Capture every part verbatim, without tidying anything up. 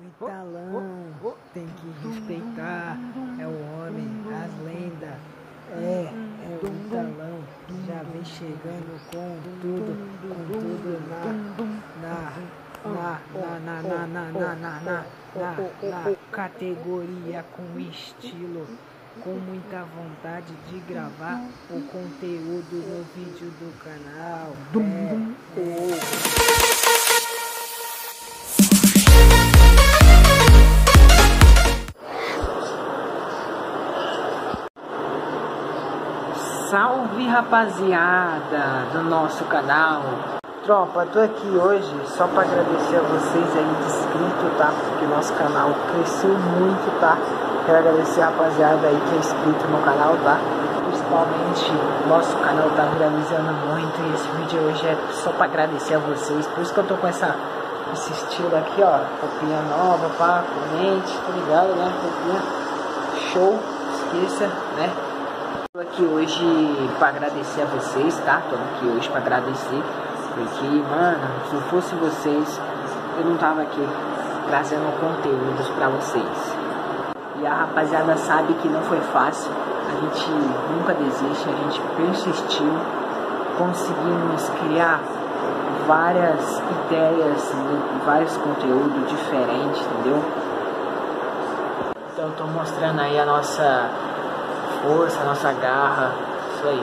Italão, tem que respeitar, é o homem, as lendas, é, é o Italão, que já vem chegando com tudo, com tudo na, na, na, na, na, na, na, na, na, na, na categoria com estilo, com muita vontade de gravar o conteúdo no vídeo do canal. É, é. Salve, rapaziada do nosso canal. Tropa, tô aqui hoje só pra agradecer a vocês aí de inscrito, tá? Porque nosso canal cresceu muito, tá? Quero agradecer a rapaziada aí que é inscrito no canal, tá? Principalmente nosso canal tá viralizando muito e esse vídeo hoje é só pra agradecer a vocês. Por isso que eu tô com essa, esse estilo aqui, ó. Roupinha nova, pá, comente, tá ligado, né? Roupinha show, esqueça, né? Tô aqui hoje pra agradecer a vocês, tá? Tô aqui hoje pra agradecer, porque, mano, se não fosse vocês, eu não tava aqui trazendo conteúdos pra vocês. E a rapaziada sabe que não foi fácil, a gente nunca desiste, a gente persistiu, conseguimos criar várias ideias, vários conteúdos diferentes, entendeu? Então eu tô mostrando aí a nossa força, nossa garra, isso aí.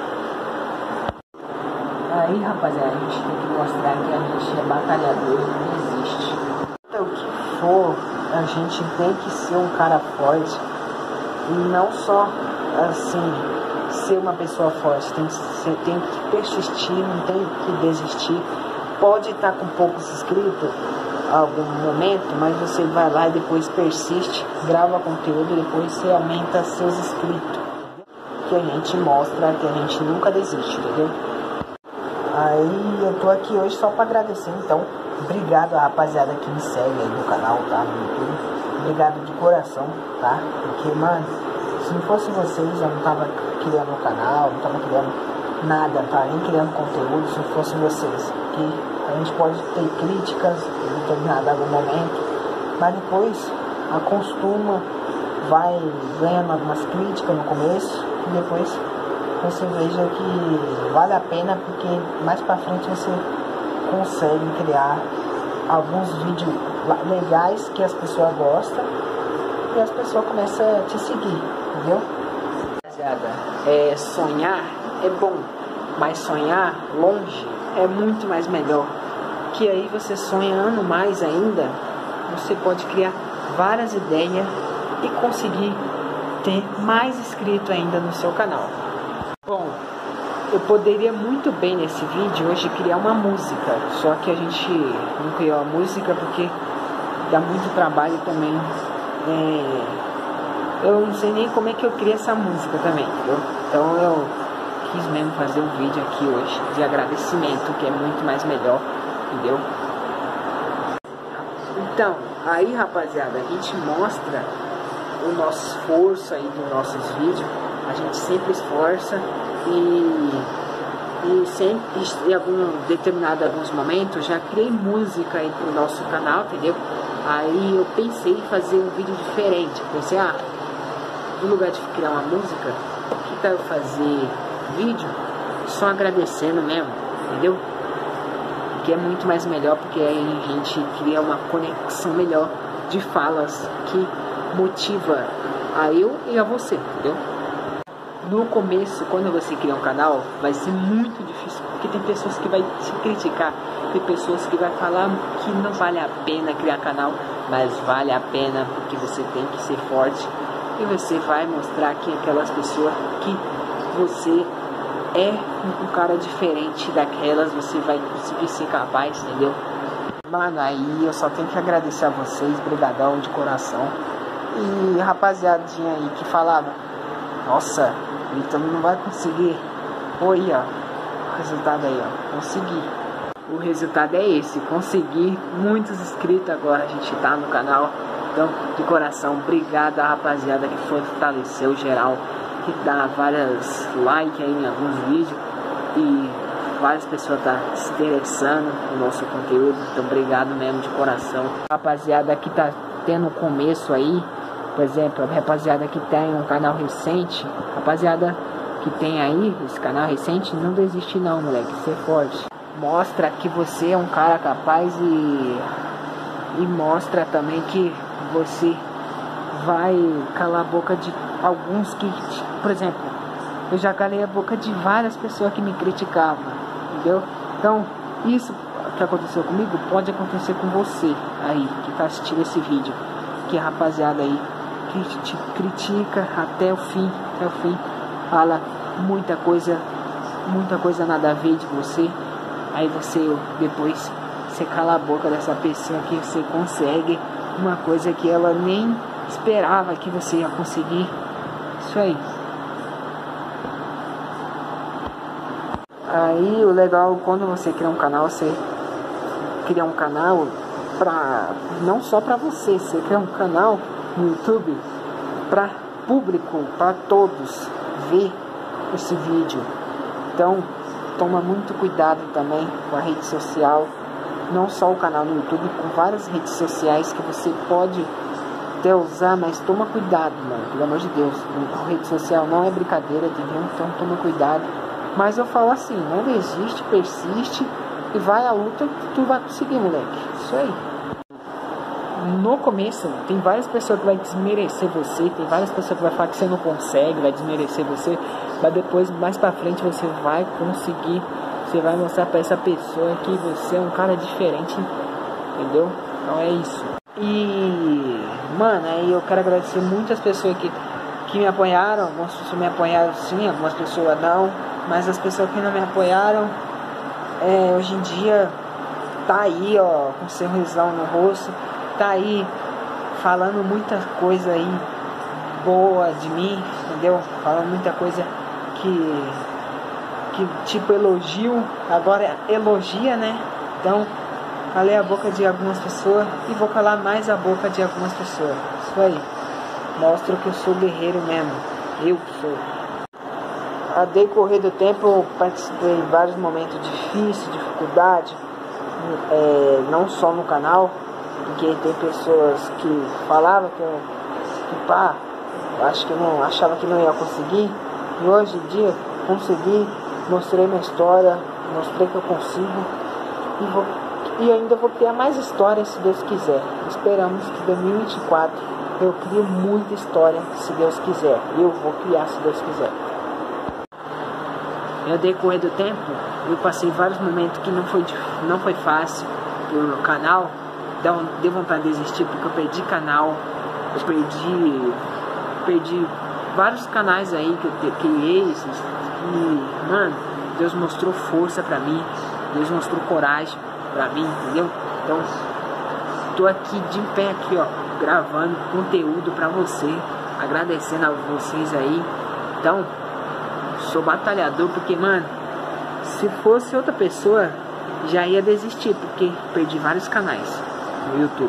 Aí, rapaziada, a gente tem que mostrar que a gente é batalhador e não desiste. Então, o que for, a gente tem que ser um cara forte e não só, assim, ser uma pessoa forte, tem que, ser, tem que persistir, não tem que desistir. Pode estar com poucos inscritos algum momento, mas você vai lá e depois persiste, grava conteúdo e depois você aumenta seus inscritos, que a gente mostra que a gente nunca desiste, entendeu? Aí eu tô aqui hoje só pra agradecer, então obrigado a rapaziada que me segue aí no canal, tá, no YouTube, obrigado de coração, tá, porque, mano, se não fosse vocês eu não tava criando o canal, não tava criando nada, tá, nem criando conteúdo se não fosse vocês, que a gente pode ter críticas em determinado algum momento, mas depois acostuma, vai ganhando algumas críticas no começo e depois você veja que vale a pena, porque mais pra frente você consegue criar alguns vídeos legais que as pessoas gostam e as pessoas começam a te seguir, entendeu? É, sonhar é bom, mas sonhar longe é muito mais melhor, que aí você sonhando mais ainda, você pode criar várias ideias e conseguir ter mais inscrito ainda no seu canal. Bom, eu poderia muito bem nesse vídeo hoje criar uma música, só que a gente não criou a música porque dá muito trabalho também. É, eu não sei nem como é que eu criei essa música também, entendeu? Então eu quis mesmo fazer um vídeo aqui hoje de agradecimento, que é muito mais melhor, entendeu? Então, aí, rapaziada, a gente mostra o nosso esforço aí dos nossos vídeos, a gente sempre esforça e, e sempre, em algum determinado alguns momentos, já criei música aí pro nosso canal, entendeu? Aí eu pensei em fazer um vídeo diferente, pensei, ah, no lugar de criar uma música, que tal eu fazer vídeo só agradecendo mesmo, entendeu? Que é muito mais melhor, porque aí a gente cria uma conexão melhor de falas que motiva a eu e a você, entendeu? No começo, quando você criar um canal, vai ser muito difícil, porque tem pessoas que vai te criticar, tem pessoas que vai falar que não vale a pena criar canal, mas vale a pena, porque você tem que ser forte e você vai mostrar que aquelas pessoas que você é um cara diferente daquelas, você vai conseguir ser capaz, entendeu? Mano, aí eu só tenho que agradecer a vocês, brigadão de coração. E rapaziadinha aí que falava, nossa, o Ítalo não vai conseguir. Oi, ó, o resultado aí, ó, consegui. O resultado é esse, consegui muitos inscritos agora, a gente tá no canal. Então, de coração, obrigado a rapaziada que fortaleceu geral, que dá várias likes aí em alguns vídeos e várias pessoas estão tá se interessando no nosso conteúdo, então obrigado mesmo de coração. Rapaziada que tá tendo um começo aí, por exemplo, a rapaziada que tem um canal recente, rapaziada que tem aí esse canal recente, não desiste não, moleque, ser forte. Mostra que você é um cara capaz e, e mostra também que você vai calar a boca de alguns que, por exemplo, eu já calei a boca de várias pessoas que me criticavam, entendeu? Então, isso que aconteceu comigo pode acontecer com você aí, que tá assistindo esse vídeo, que a rapaziada aí que te critica até o fim, até o fim, fala muita coisa, muita coisa nada a ver de você, aí você depois, você cala a boca dessa pessoa que você consegue uma coisa que ela nem esperava que você ia conseguir. Isso aí. Aí o legal, quando você cria um canal, você cria um canal pra, não só pra você, você cria um canal no YouTube pra público, pra todos ver esse vídeo. Então toma muito cuidado também com a rede social, não só o canal no YouTube, com várias redes sociais que você pode até usar, mas toma cuidado, mano, pelo amor de Deus. A rede social não é brincadeira, entendeu? Então toma cuidado. Mas eu falo assim, não desiste, persiste e vai à luta que tu vai conseguir, moleque. Isso aí. No começo, tem várias pessoas que vai desmerecer você, tem várias pessoas que vai falar que você não consegue, vai desmerecer você, mas depois, mais pra frente, você vai conseguir, você vai mostrar pra essa pessoa que você é um cara diferente, entendeu? Então é isso. E, mano, aí eu quero agradecer muitas pessoas que, que me apoiaram, algumas pessoas me apoiaram sim, algumas pessoas não, mas as pessoas que não me apoiaram, é, hoje em dia, tá aí, ó, com sorrisão no rosto, tá aí falando muita coisa aí boa de mim, entendeu? Falando muita coisa que, que tipo elogio, agora elogia, né? Então, calei a boca de algumas pessoas e vou calar mais a boca de algumas pessoas. Isso aí. Mostra que eu sou guerreiro mesmo. Eu sou. A decorrer do tempo eu participei em vários momentos difíceis, dificuldade, é, não só no canal, porque tem pessoas que falavam que eu, que pá, acho que não, achava que não ia conseguir, e hoje em dia consegui, mostrei minha história, mostrei que eu consigo, e, vou, e ainda vou criar mais histórias se Deus quiser. Esperamos que em dois mil e vinte e quatro eu crie muita história se Deus quiser, eu vou criar se Deus quiser. No decorrer do tempo, eu passei vários momentos que não foi, não foi fácil pro canal. Então, deu vontade de desistir porque eu perdi canal, eu perdi, perdi vários canais aí que eu criei, e, mano, Deus mostrou força pra mim, Deus mostrou coragem pra mim, entendeu? Então, tô aqui de pé aqui, ó, gravando conteúdo pra você, agradecendo a vocês aí. Então, sou batalhador porque, mano, se fosse outra pessoa, já ia desistir, porque perdi vários canais no YouTube.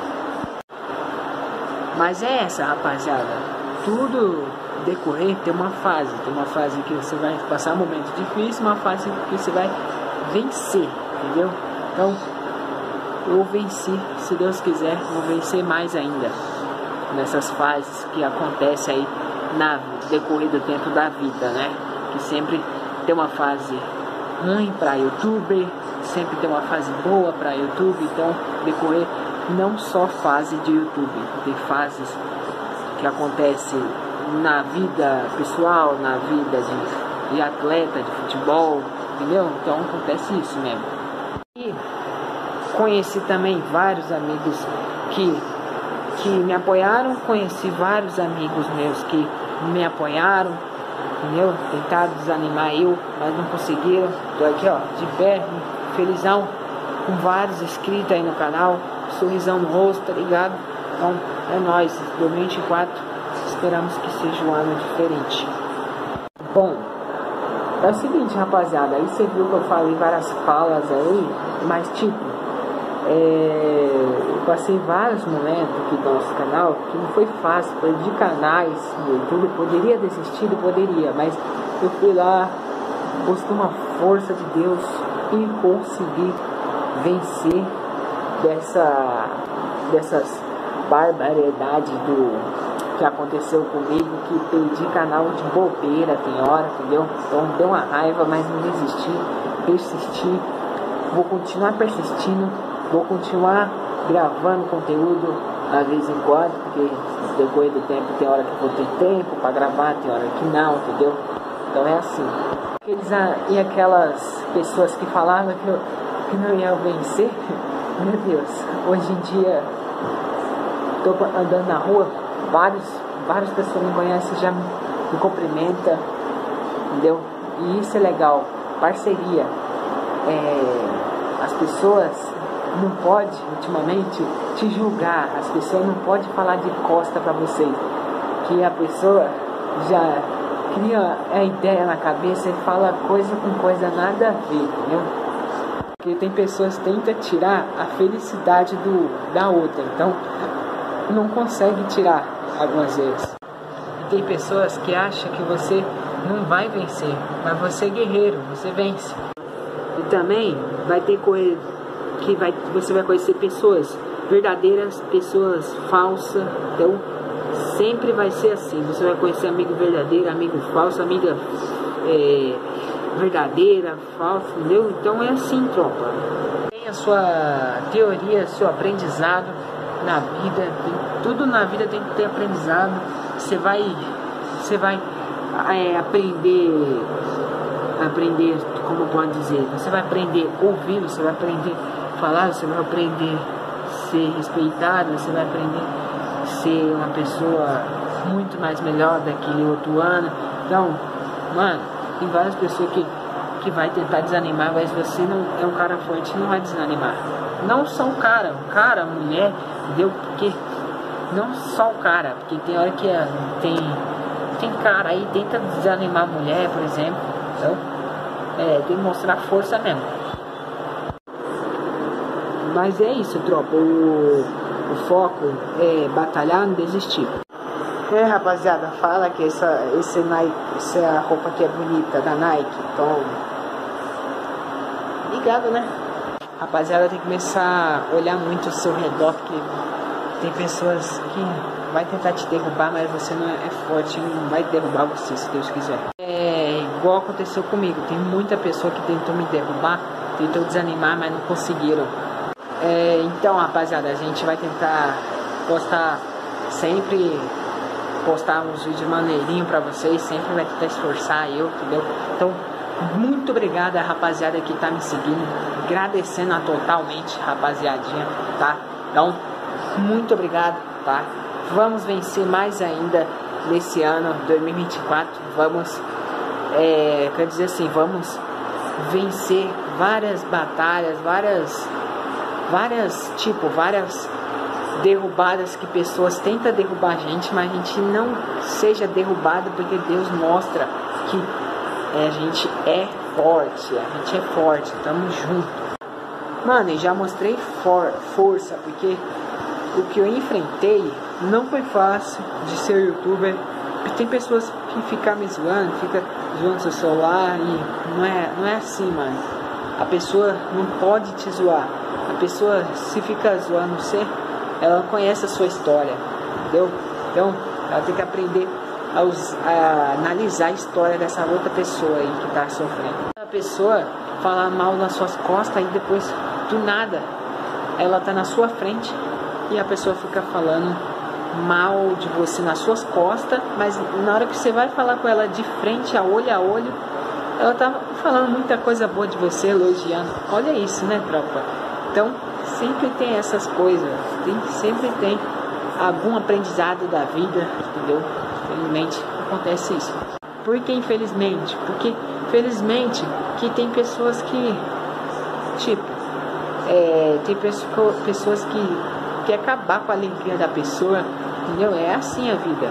Mas é essa, rapaziada, tudo decorrer tem uma fase, tem uma fase que você vai passar um momento difícil, uma fase que você vai vencer, entendeu? Então, eu venci, se Deus quiser, vou vencer mais ainda nessas fases que acontecem aí na decorrer do tempo da vida, né? Que sempre tem uma fase ruim para YouTube, sempre tem uma fase boa para YouTube. Então, decorrer não só fase de YouTube, tem fases que acontecem na vida pessoal, na vida de, de atleta, de futebol, entendeu? Então acontece isso mesmo. E conheci também vários amigos que, que me apoiaram, conheci vários amigos meus que me apoiaram, entendeu? Tentaram desanimar eu, mas não conseguiram. Tô aqui, ó, de pé, felizão, com vários inscritos aí no canal, sorrisão no rosto, tá ligado? Então, é nóis, dois mil e vinte e quatro, esperamos que seja um ano diferente. Bom, é o seguinte, rapaziada, aí você viu que eu falei várias falas aí, mas tipo, é, eu passei vários momentos aqui do nosso canal que não foi fácil, perdi canais no YouTube, poderia desistir, poderia, mas eu fui lá, postei uma força de Deus e conseguir vencer dessa, dessas barbaridades do que aconteceu comigo, que perdi canal de bobeira, tem hora, entendeu? Então deu uma raiva, mas não desisti, persisti, vou continuar persistindo, vou continuar gravando conteúdo às vezes em quando, porque no decorrer do tempo tem hora que eu vou ter tempo para gravar, tem hora que não, entendeu? Então é assim. Aqueles, e aquelas pessoas que falavam que, eu, que não ia vencer, meu Deus, hoje em dia tô andando na rua, vários, várias pessoas me conhecem, já me, me cumprimentam, entendeu? E isso é legal, parceria. É, as pessoas não podem, ultimamente, te julgar, as pessoas não podem falar de costa pra você, que a pessoa já cria a ideia na cabeça e fala coisa com coisa nada a ver, entendeu? Porque tem pessoas que tentam tirar a felicidade do, da outra, então não consegue tirar algumas vezes. E tem pessoas que acham que você não vai vencer, mas você é guerreiro, você vence. E também vai ter coisa que vai, você vai conhecer pessoas verdadeiras, pessoas falsas, então sempre vai ser assim, você vai conhecer amigo verdadeiro, amigo falso, amiga é, verdadeira, falsa, entendeu? Então é assim, tropa. Tem a sua teoria, seu aprendizado na vida, tem, tudo na vida tem que ter aprendizado. Você vai, você vai é, aprender, aprender, como pode dizer, você vai aprender a ouvir, você vai aprender a falar, você vai aprender a ser respeitado, você vai aprender a ser uma pessoa muito mais melhor daqui outro ano. Então, mano, tem várias pessoas que, que vai tentar desanimar, mas você não é um cara forte, não vai desanimar. Não só o cara, o cara, a mulher, entendeu? Porque não só o cara, porque tem hora que é, tem, tem cara aí tenta desanimar a mulher, por exemplo. Então, é, tem que mostrar força mesmo. Mas é isso, tropa. O, o foco é batalhar, não desistir. É, rapaziada, fala que essa, esse Nike, essa roupa aqui é bonita, da Nike. Então, ligado, né? Rapaziada, tem que começar a olhar muito ao seu redor, porque tem pessoas que vai tentar te derrubar, mas você não é forte, não vai derrubar você, se Deus quiser. É igual aconteceu comigo, tem muita pessoa que tentou me derrubar, tentou desanimar, mas não conseguiram. É, então, rapaziada, a gente vai tentar postar sempre, postar uns vídeos maneirinhos pra vocês, sempre vai tentar esforçar eu, entendeu? Então, muito obrigado a rapaziada que tá me seguindo, agradecendo a totalmente, rapaziadinha, tá? Então, muito obrigado, tá? Vamos vencer mais ainda nesse ano, dois mil e vinte e quatro, vamos, é, quer dizer assim, vamos vencer várias batalhas, várias, várias, tipo, várias derrubadas que pessoas tentam derrubar a gente, mas a gente não seja derrubado, porque Deus mostra que é, a gente é forte, a gente é forte, tamo junto. Mano, eu já mostrei for, força, porque o que eu enfrentei não foi fácil de ser youtuber. Tem pessoas que ficam me zoando, fica zoando seu celular, e não é, não é assim, mano. A pessoa não pode te zoar. A pessoa, se fica zoando você, ela não conhece a sua história, entendeu? Então, ela tem que aprender a, us, a analisar a história dessa outra pessoa aí que tá sofrendo. A pessoa fala mal nas suas costas e depois, do nada, ela tá na sua frente e a pessoa fica falando mal de você nas suas costas, mas na hora que você vai falar com ela de frente, a olho a olho, ela tá falando muita coisa boa de você, elogiando. Olha isso, né, tropa? Então, sempre tem essas coisas, tem, sempre tem algum aprendizado da vida, entendeu? Infelizmente, acontece isso. Por que infelizmente? Porque, felizmente, que tem pessoas que, tipo, é, tem pessoas que quer acabar com a alegria da pessoa, entendeu? É assim a vida.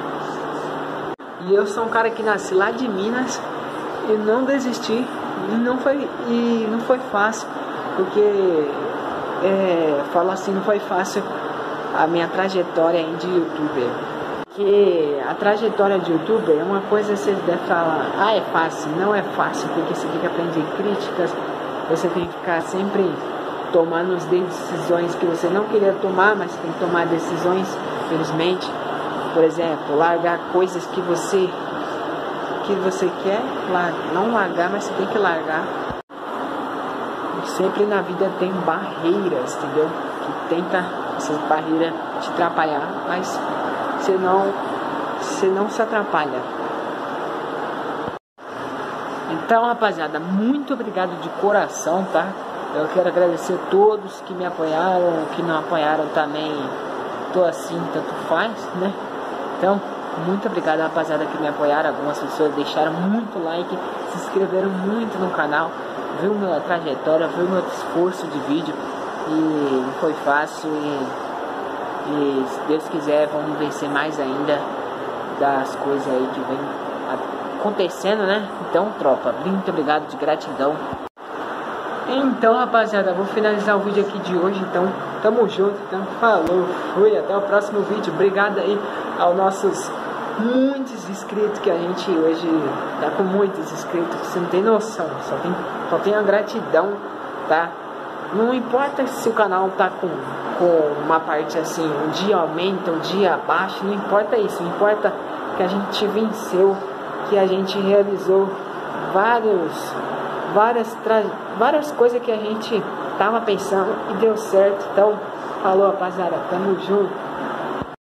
E eu sou um cara que nasci lá de Minas e não desisti, e não foi, e não foi fácil, porque é, falo assim, não foi fácil a minha trajetória aí de youtuber. Que a trajetória de youtuber é uma coisa que você deve falar, ah, é fácil. Não é fácil, porque você tem que aprender críticas, você tem que ficar sempre tomando as decisões que você não queria tomar, mas tem que tomar decisões, infelizmente. Por exemplo, largar coisas que você que você quer, não largar, mas você tem que largar. Sempre na vida tem barreiras, entendeu? Que tenta essas barreiras te atrapalhar, mas você não, você não se atrapalha. Então, rapaziada, muito obrigado de coração, tá? Eu quero agradecer a todos que me apoiaram, que não apoiaram também. Tô assim, tanto faz, né? Então, muito obrigado, rapaziada, que me apoiaram. Algumas pessoas deixaram muito like, se inscreveram muito no canal, viu minha trajetória, viu meu esforço de vídeo. E não foi fácil e, e se Deus quiser vamos vencer mais ainda das coisas aí que vem acontecendo, né? Então, tropa, muito obrigado de gratidão. Então, rapaziada, vou finalizar o vídeo aqui de hoje. Então, tamo junto, então falou, fui, até o próximo vídeo. Obrigado aí aos nossos muitos inscritos, que a gente hoje tá com muitos inscritos, que você não tem noção, só tem, só tem a gratidão, tá? Não importa se o canal tá com, com uma parte assim, um dia aumenta, um dia abaixa, não importa isso, importa que a gente venceu, que a gente realizou vários, várias, tra... várias coisas que a gente tava pensando e deu certo. Então, falou, rapaziada, tamo junto.